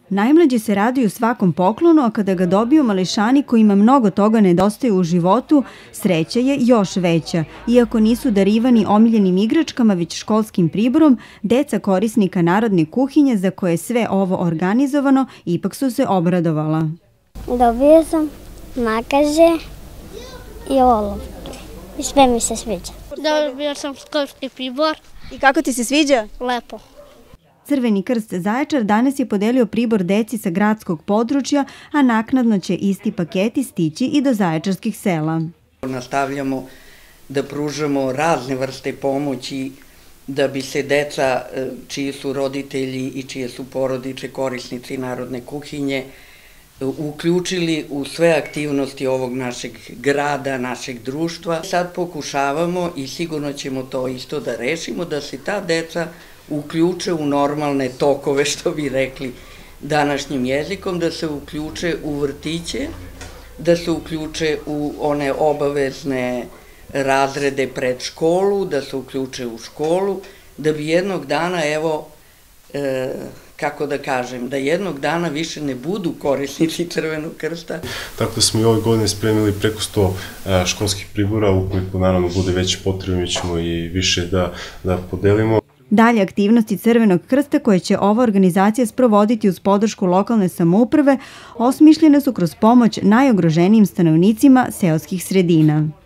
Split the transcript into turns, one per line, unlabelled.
Najmlađi se raduju svakom poklonu, a kada ga dobiju mališani kojima mnogo toga nedostaje u životu, sreća je još veća. Iako nisu darivani omiljenim igračkama, već školskim priborom, deca korisnika narodne kuhinje za koje je sve ovo organizovano, ipak su se obradovala.
Dobio sam makaze i olovke i sve mi se sviđa.
Dobio sam školski pribor.
I kako ti se sviđa?
Lepo.
Crveni krst Zaječar danas je podelio pribor deci sa gradskog područja, a naknadno će isti paketi stići i do zaječarskih sela.
Nastavljamo da pružamo razne vrste pomoći da bi se deca čiji su roditelji i čije su porodiče korisnici narodne kuhinje uključili u sve aktivnosti ovog našeg grada, našeg društva. Sad pokušavamo i sigurno ćemo to isto da rešimo, da se ta deca uključe u normalne tokove, što bi rekli današnjim jezikom, da se uključe u vrtiće, da se uključe u one obavezne razrede pred školu, da se uključe u školu, da bi jednog dana, evo, kako da kažem, da jednog dana više ne budu korisnici Crvenog krsta.
Tako da smo i ove godine spremili preko 100 školskih pribora, ukoliko naravno bude veće potrebe, mi ćemo i više da podelimo.
Dalje aktivnosti Crvenog krsta koje će ova organizacija sprovoditi uz podršku lokalne samouprave osmišljene su kroz pomoć najugroženijim stanovnicima seoskih sredina.